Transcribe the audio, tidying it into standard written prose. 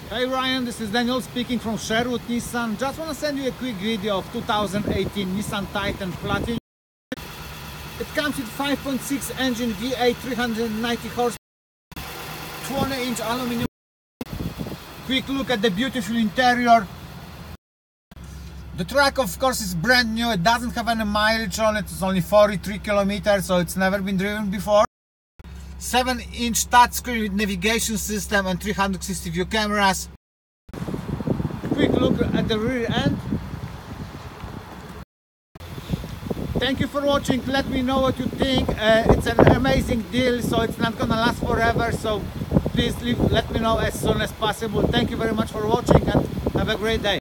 Hey Ryan, this is Daniel speaking from Sherwood Nissan. Just want to send you a quick video of 2018 Nissan Titan Platinum. It comes with 5.6 engine V8, 390 horsepower, 20-inch aluminum. Quick look at the beautiful interior. The truck, of course, is brand new. It doesn't have any mileage on it. It's only 43 kilometers, so it's never been driven before. 7-inch touchscreen with navigation system and 360 view cameras. Quick look at the rear end. Thank you for watching. Let me know what you think. It's an amazing deal, so it's not gonna last forever, so please let me know as soon as possible. Thank you very much for watching and have a great day.